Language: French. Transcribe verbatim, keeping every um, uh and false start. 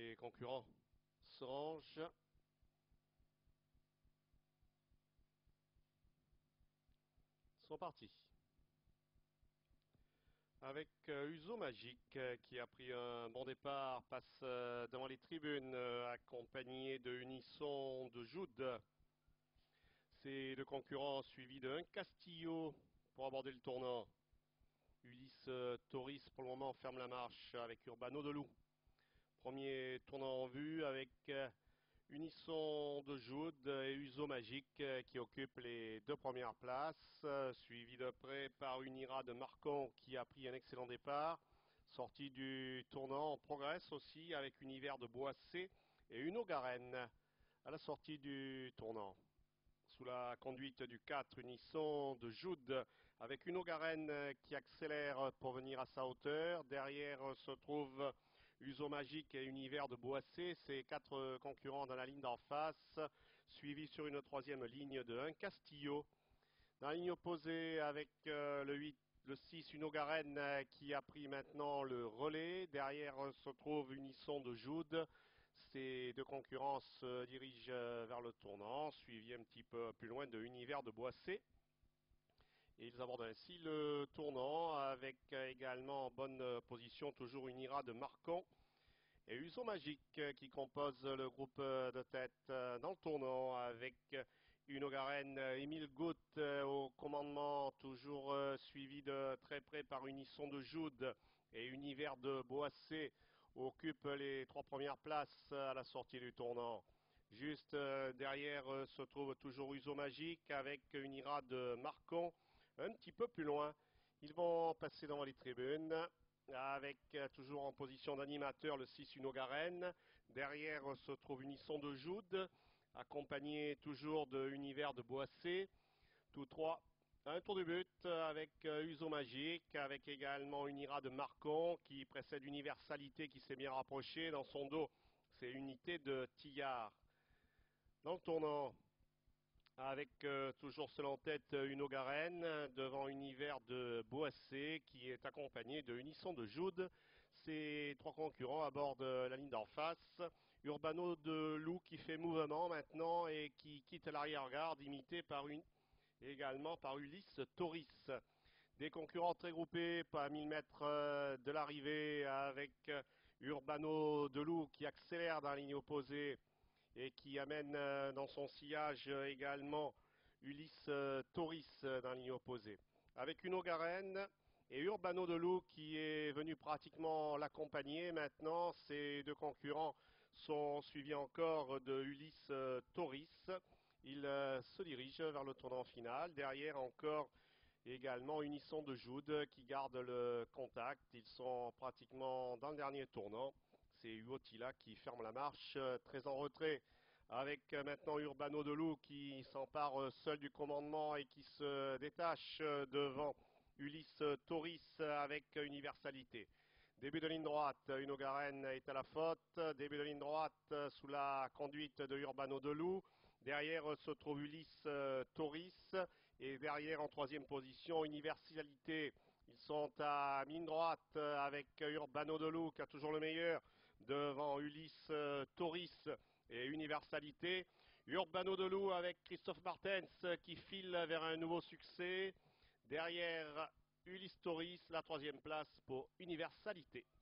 les concurrents se rangent. Sont partis. Avec euh, Uso Magique euh, qui a pris un bon départ, passe euh, devant les tribunes, euh, accompagné de Unisson de Jude. C'est le concurrent suivi de un Castillo pour aborder le tournant. Ulysse euh, Tauris pour le moment ferme la marche avec Urbano de Loup. Premier tournant en vue avec euh, Unisson de Jude et Uso Magique euh, qui occupent les deux premières places, euh, suivi de près par Unira de Marcon qui a pris un excellent départ. Sortie du tournant, on progresse aussi avec Univers de Boissé et Uno Garenne à la sortie du tournant. Sous la conduite du quatre, Unisson de Jude, avec Uno Garenne qui accélère pour venir à sa hauteur. Derrière se trouve Uso Magique et Univers de Boissé, ces quatre concurrents dans la ligne d'en face, suivis sur une troisième ligne de un Castillo. Dans la ligne opposée avec euh, le huit, le six, Uno Garenne qui a pris maintenant le relais. Derrière se trouve Unisson de Jude. Ces deux concurrents se dirigent vers le tournant, suivi un petit peu plus loin de Univers de Boissé. Et ils abordent ainsi le tournant avec également en bonne position toujours Unira de Marcon et Uso Magique qui compose le groupe de tête dans le tournant avec Uno Garenne, Émile Goutte au commandement, toujours suivi de très près par Unisson de Jude et Univers de Boissé occupe les trois premières places à la sortie du tournant. Juste derrière se trouve toujours Uso Magique avec Unira de Marcon. Un petit peu plus loin, ils vont passer devant les tribunes avec toujours en position d'animateur le six Uno Garenne. Derrière se trouve Unisson de Jude, accompagné toujours de Univers de Boissé. Tous trois un tour du but avec Uso Magique, avec également Unira de Marcon qui précède Universalité qui s'est bien rapproché. Dans son dos, c'est Unité de Tillard. Dans le tournant, avec euh, toujours seul en tête Uno Garenne, devant Univers de Boissé qui est accompagné de Unisson de Jude. Ces trois concurrents abordent la ligne d'en face. Urbano de Loup qui fait mouvement maintenant et qui quitte l'arrière-garde, imité par une... également par Ulysse Tauris. Des concurrents très groupés, pas à mille mètres de l'arrivée, avec Urbano de Loup qui accélère dans la ligne opposée et qui amène dans son sillage également Ulysse Tauris dans la ligne opposée. Avec Uno Garenne et Urbano de Loup qui est venu pratiquement l'accompagner. Maintenant, ces deux concurrents sont suivis encore de Ulysse Tauris. Il euh, se dirige vers le tournant final. Derrière encore également Unisson de Jude qui garde le contact. Ils sont pratiquement dans le dernier tournant. C'est Uotila qui ferme la marche, euh, très en retrait. Avec euh, maintenant Urbano de Loup qui s'empare euh, seul du commandement et qui se détache euh, devant Ulysse Tauris avec Universalité. Début de ligne droite, Uno Garenne est à la faute. Début de ligne droite sous la conduite de Urbano de Loup. Derrière se trouve Ulysse euh, Tauris. Et derrière en troisième position, Universalité. Ils sont à ligne droite avec Urbano de Loup qui a toujours le meilleur. Devant Ulysse euh, Tauris et Universalité. Urbano de Loup avec Christophe Martens qui file vers un nouveau succès. Derrière Ulysse Tauris, la troisième place pour Universalité.